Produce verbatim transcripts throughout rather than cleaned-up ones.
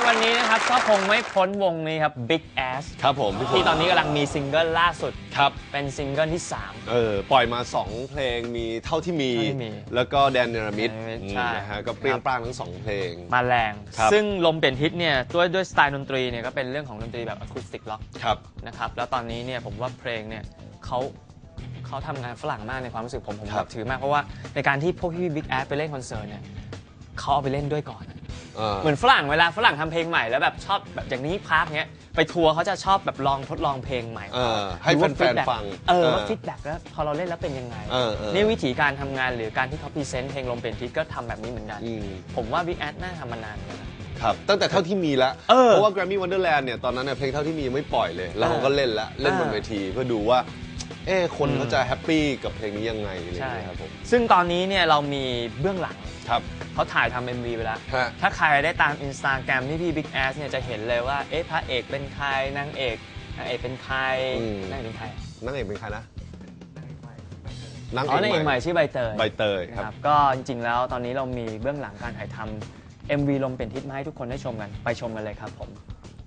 วันนี้นะครับก็คงไม่พ้นวงนี้ครับ Big Ass ครับผมที่ตอนนี้กำลังมีซิงเกิลล่าสุดครับเป็นซิงเกิลที่สามเออปล่อยมาสองเพลงมีเท่าที่มีแล้วก็แดนเนรมิตนะฮะก็เปรี้ยงปร้างทั้งสองเพลงมาแรงซึ่งลมเปลี่ยนทิศเนี่ยด้วยด้วยสไตล์ดนตรีเนี่ยก็เป็นเรื่องของดนตรีแบบอะคูสติกล็อกนะครับแล้วตอนนี้เนี่ยผมว่าเพลงเนี่ยเขาเขาทำงานฝรั่งมากในความรู้สึกผมผมแบบถือมากเพราะว่าในการที่พวกพี่บิ๊กแอสไปเล่นคอนเสิร์ตเนี่ยเขาเอาไปเล่นด้วยก่อนเหมือนฝรั่งเวลาฝรั่งทำเพลงใหม่แล้วแบบชอบแบบอย่างนี้พาร์คเนี้ยไปทัวร์เขาจะชอบแบบลองทดลองเพลงใหม่ให้แฟนๆฟังเออว่าฟีดแบ็กแล้วพอเราเล่นแล้วเป็นยังไงนี่วิธีการทำงานหรือการที่เขาพรีเซนต์เพลงลมเปลี่ยนทิศก็ทำแบบนี้เหมือนกันผมว่าบิ๊กแอสน่าทำมานานแล้วครับตั้งแต่เท่าที่มีแล้วเพราะว่า Grammy Wonderland เนี่ยตอนนั้นเนี่ยเพลงเท่าที่มียังไม่ปล่อยเลยแล้วเขาก็เล่นแล้วเล่นบนเวทีเพื่อดูว่าเอ๊ะคนเขาจะแฮปปี้กับเพลงนี้ยังไงใช่ครับผมซึ่งตอนนี้เนี่ยเรามีเบื้องหลังครับเขาถ่ายทำ เอ็ม วี ไปแล้วถ้าใครได้ตาม Instagram ที่พี่ Big Ass เนี่ยจะเห็นเลยว่าเอ๊ะพระเอกเป็นใครนางเอกนางเอกเป็นใครนางเอกเป็นใครนางเอกเป็นใครนะนางเอกใหม่ชื่อใบเตยใบเตยครับก็จริงๆแล้วตอนนี้เรามีเบื้องหลังการถ่ายทำ เอ็ม วี ลมเปลี่ยนทิศมาให้ทุกคนได้ชมกันไปชมกันเลยครับผม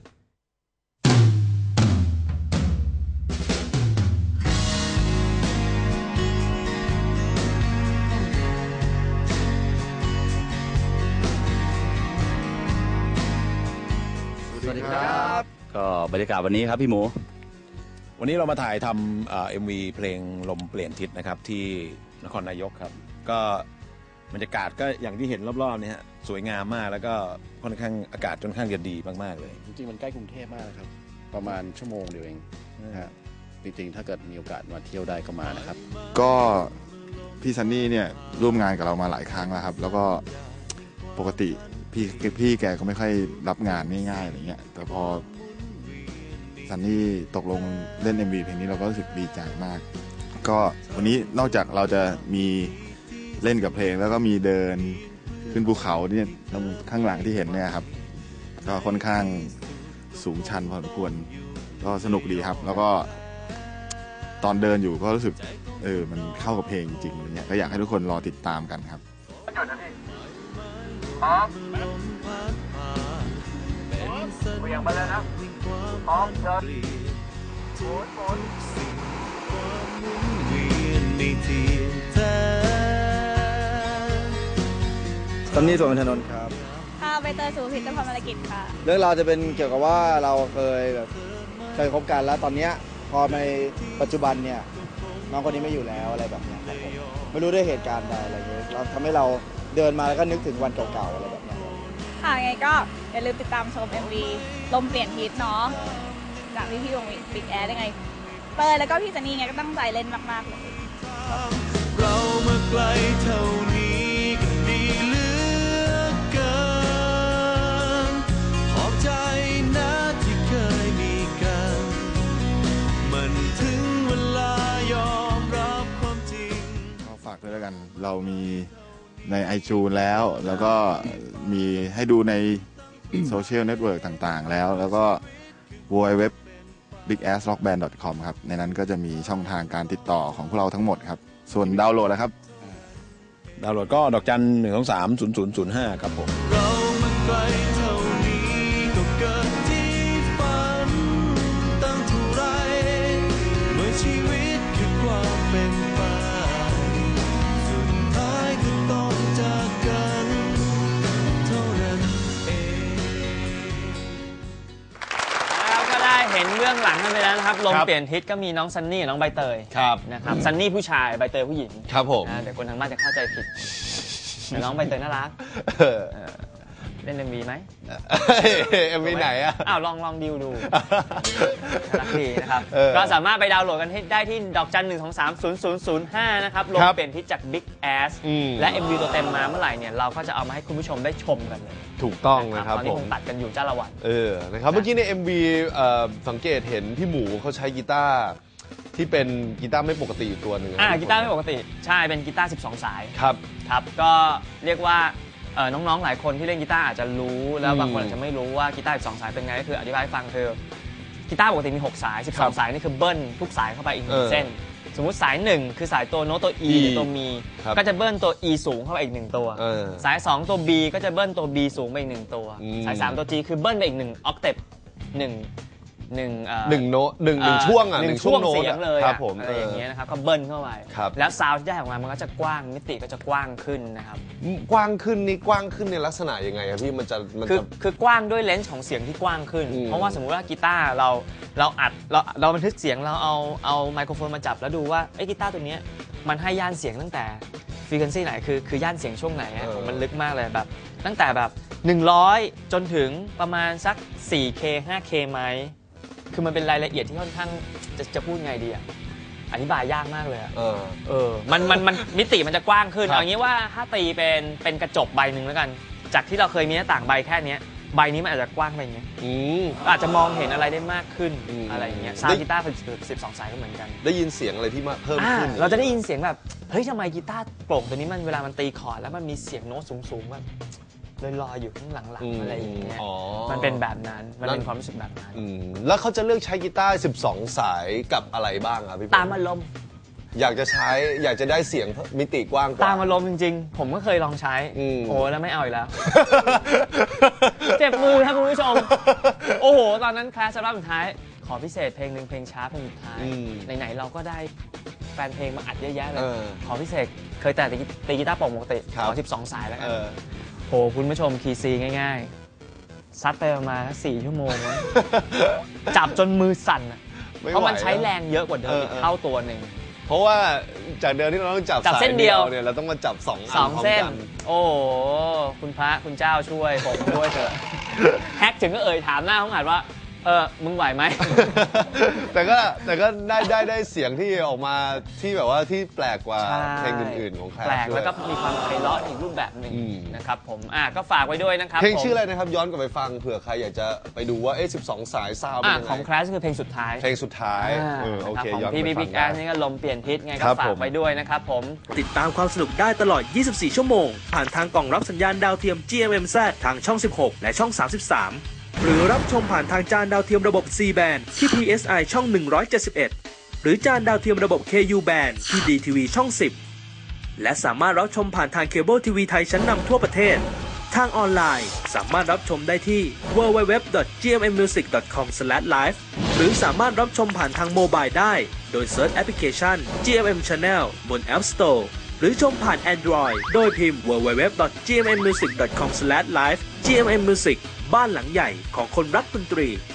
สวัสดีครับก็บรรยากาศวันนี้ครับพี่หมูวันนี้เรามาถ่ายทำเอ็มวีเพลงลมเปลี่ยนทิศนะครับที่นครนายกครับก็บรรยากาศก็อย่างที่เห็นรอบๆนี่ฮะสวยงามมากแล้วก็ค่อนข้างอากาศค่อนข้างจะดีมากๆเลยจริงๆมันใกล้กรุงเทพมากนะครับประมาณชั่วโมงเดียวเองนะฮะจริงๆถ้าเกิดมีโอกาสมาเที่ยวได้ก็มานะครับก็พี่ซันนี่เนี่ยร่วมงานกับเรามาหลายครั้งแล้วครับแล้วก็ปกติพี่พี่แกก็ไม่ค่อยรับงานง่ายๆอะไรเงี้ยแต่พอซันนี่ตกลงเล่น เอ็ม วี เพลงนี้เราก็รู้สึกดีใจมากก็วันนี้นอกจากเราจะมีเล่นกับเพลงแล้วก็มีเดินขึ้นภูเขาเนี่ยตรงข้างหลังที่เห็นเนี่ยครับก็ค่อนข้างสูงชันพอสมควรก็สนุกดีครับแล้วก็ตอนเดินอยู่ก็รู้สึกเออมันเข้ากับเพลงจริงอะไรเงี้ยก็อยากให้ทุกคนรอติดตามกันครับพร้อมเวียงไปเลยนะพร้อมเดินหมุนหมุนซันนี่สวนถนนครับค่ะใบเตยสุพิตพรมรกิจค่ะเรื่องราวจะเป็นเกี่ยวกับว่าเราเคยแบบเคยคบกันแล้วตอนนี้พอในปัจจุบันเนี่ยน้องคนนี้ไม่อยู่แล้วอะไรแบบนี้ครับผมไม่รู้ด้วยเหตุการณ์ใดอะไรเงี้ยเราทำให้เราเดินมาแล้วก็นึกถึงวันเก่าๆอะไรแบบนี้ค่ะไงก็อย่าลืมติดตามชม เอ็ม วี ลมเปลี่ยนทิศเนาะจากพี่พี่วงบิ๊กแอสยังไงเตยแล้วก็พี่ซันนี่ไงก็ตั้งใจเล่นมากๆเลยเรามาไกลเท่านี้ก็ดีเหลือเกินขอบใจนะที่เคยมีกันมันถึงเวลายอมรับความจริงก็ฝากด้วยแล้วกันเรามีใน ไอจูน แล้วแล้วก็มีให้ดูในโซเชียลเน็ตเวิร์กต่างๆแล้วแล้วก็ ดับเบิลยู ดับเบิลยู ดับเบิลยู ดอท บิ๊กแอส ร็อกแบนด์ ดอท คอม ครับในนั้นก็จะมีช่องทางการติดต่อของพวกเราทั้งหมดครับส่วนดาวน์โหลดนะครับดาวน์โหลดก็ดอกจันหนึ่งสองสามศูนย์ศูนย์ศูนย์ห้าครับผมเรามันไกลเท่านี้ก็เกิดที่ฝันตั้งเท่าไรเมื่อชีวิตคือความเป็นไปสุดท้ายก็ต้องจากกันเท่านั้นเองแล้วก็ได้เห็นเบื้องหลังกันไปแล้วนะครับลมเปลี่ยนทิศก็มีน้องซันนี่กับน้องใบเตยนะครับซันนี่ผู้ชายใบเตยผู้หญิงครับผมเดี๋ยวคนทางบ้านจะเข้าใจผิดแต่น้องใบเตยน่ารักเล่น เอ็ม วี ไหมเอ็ม วี ไหนอ่ะอ้าวลองลองดิวดูรักดีนะครับก็สามารถไปดาวน์โหลดกันได้ที่ดอกจันหนึ่งสองสามศูนย์ศูนย์ศูนย์ห้านะครับลมเปลี่ยนทิศจาก Big Ass และ เอ็ม วี ตัวเต็มมาเมื่อไหร่เนี่ยเราก็จะเอามาให้คุณผู้ชมได้ชมกันเลยถูกต้องนะครับตอนนี้คงตัดกันอยู่จ้าละวันเออนะครับเมื่อกี้ใน เอ็ม วี สังเกตเห็นพี่หมูเขาใช้กีตาร์ที่เป็นกีตาร์ไม่ปกติอยู่ตัวหนึ่งอ่ากีตาร์ไม่ปกติใช่เป็นกีตาร์สิบสองสายครับครับก็เรียกว่าน้องๆหลายคนที่เล่นกีตาร์อาจจะรู้แล้วบางคนอาจจะไม่รู้ว่ากีตาร์สิบสองสายเป็นไงก็คืออธิบายให้ฟังคือกีตาร์ปกติมีหกสายสิบสองสายนี่คือเบิ้ลทุกสายเข้าไปอีกหนึ่งเส้นสมมุติสายหนึ่งคือสายตัวโน้ตตัว E หรือตัวมีก็จะเบิ้ลตัว E สูงเข้าไปอีกหนึ่งตัวสายสองตัว B ก็จะเบิ้ลตัว B สูงไปอีกหนึ่งตัวสายสามตัว G คือเบิ้ลไปอีกหนึ่งออกเทปหนึ่งหนึ่งหนึ่งโน้ตหนึ่งหนึ่งช่วงอ่ะหนึ่งช่วงเสียงเลยครับผมอะไรอย่างเงี้ยนะครับก็เบิ้ลเข้าไปแล้วซาวด์ที่ได้ออกมามันก็จะกว้างมิติก็จะกว้างขึ้นนะครับกว้างขึ้นนี่กว้างขึ้นในลักษณะยังไงครับพี่มันจะมันคือจะคือกว้างด้วยเลนส์ของเสียงที่กว้างขึ้นเพราะว่าสมมุติว่ากีตาร์เราเราอัดเราเราบันทึกเสียงเราเอาเอาไมโครโฟนมาจับแล้วดูว่าไอ้กีตาร์ตัวเนี้ยมันให้ย่านเสียงตั้งแต่ฟรีเควนซีไหนคือคือย่านเสียงช่วงไหนมันลึกมากเลยแบบตั้งแต่แบบหนึ่งร้อยจนถึงประมาณสัก โฟร์เค ไฟว์เค ไหมคือมันเป็นรายละเอียดที่ค่อนข้างจะจะพูดไงดีอ่ะอธิบายยากมากเลยอ่ะเออเออมันมันมันมิติมันจะกว้างขึ้นอย่างนี้ว่าถ้าตีเป็นเป็นกระจกใบหนึ่งแล้วกันจากที่เราเคยมีหน้าต่างใบแค่นี้ใบนี้มันอาจจะกว้างไปอย่างเงี้ยอาจจะมองเห็นอะไรได้มากขึ้นอะไรอย่างเงี้ยซาวด์กีตาร์สิบสองสายก็เหมือนกันได้ยินเสียงอะไรที่มาเพิ่มขึ้นเราจะได้ยินเสียงแบบเฮ้ยทำไมกีตาร์โปร่งตัวนี้มันเวลามันตีคอร์ดแล้วมันมีเสียงโน้ตสูงๆแบบลอยๆอยู่ข้างหลังๆอะไรอย่างเงี้ยมันเป็นแบบนั้นมันเป็นความรู้สึกแบบนั้นแล้วเขาจะเลือกใช้กีตาร์สิบสองสายกับอะไรบ้างครับพี่ตามอารมณ์อยากจะใช้อยากจะได้เสียงมิติกว้างกว่าตามอารมณ์จริงๆผมก็เคยลองใช้โอ้แล้วไม่เอาอีกแล้วเจ็บมือครับคุณผู้ชมโอ้โหตอนนั้นคลาสรอบสุดท้ายขอพิเศษเพลงหนึ่งเพลงช้าเพลงสุดท้ายไหนๆเราก็ได้แฟนเพลงมาอัดเยอะแยะเลยขอพิเศษเคยแต่ตีกีตาร์ปกติขอสิบสองสายแล้วกันโหคุณผู้ชมคีย์ซีง่ายๆซัดไปประมาณสี่ชั่วโมงจับจนมือสั่นเพราะมันใช้แรงเยอะกว่าเดิมเท่าตัวหนึ่งเพราะว่าจากเดิมที่เราต้องจับสายเดียวเนี่ยเราต้องมาจับสองอันพร้อมกันโอ้คุณพระคุณเจ้าช่วยผมด้วยเถอะแฮกถึงก็เอ่ยถามหน้าห้องอัดว่าเออมึงไหวไหมแต่ก็แต่ก็ได้ได้ได้เสียงที่ออกมาที่แบบว่าที่แปลกกว่าเพลงอื่นๆของใครแปลกแล้วก็มีความไพเราะอีกรูปแบบหนึ่งนะครับผมอ่ะก็ฝากไว้ด้วยนะครับเพลงชื่ออะไรนะครับย้อนกลับไปฟังเผื่อใครอยากจะไปดูว่าเอ๊ะสิบสองสายซาวเป็นยังไงของคลาสคือเพลงสุดท้ายเพลงสุดท้ายโอเคย้อนไปฟังของพี่บิ๊กแอนนี่ก็ลมเปลี่ยนทิศไงก็ฝากไว้ด้วยนะครับผมติดตามความสนุกได้ตลอดยี่สิบสี่ชั่วโมงผ่านทางกล่องรับสัญญาณดาวเทียม จี เอ็ม เอ็ม แซด ทางช่องสิบหกและช่องสามสิบสามหรือรับชมผ่านทางจานดาวเทียมระบบ ซี แบนด์ ที่ พี เอส ไอ ช่องหนึ่งร้อยเจ็ดสิบเอ็ดหรือจานดาวเทียมระบบ เค ยู แบนด์ ที่ ดี ที วี ช่องสิบและสามารถรับชมผ่านทางเคเบิลทีวีไทยชั้นนำทั่วประเทศทางออนไลน์สามารถรับชมได้ที่ ดับเบิลยู ดับเบิลยู ดับเบิลยู ดอท จี เอ็ม เอ็ม มิวสิก ดอท คอม สแลช ไลฟ์ หรือสามารถรับชมผ่านทางโมบายได้โดยเซิร์ชแอปพลิเคชัน จี เอ็ม เอ็ม Channel บน App Store หรือชมผ่าน Android โดยพิมพ์ ดับเบิลยู ดับเบิลยู ดับเบิลยู ดอท จี เอ็ม เอ็ม มิวสิก ดอท คอม สแลช ไลฟ์ จี เอ็ม เอ็ม Music บ้านหลังใหญ่ของคนรักดนตรี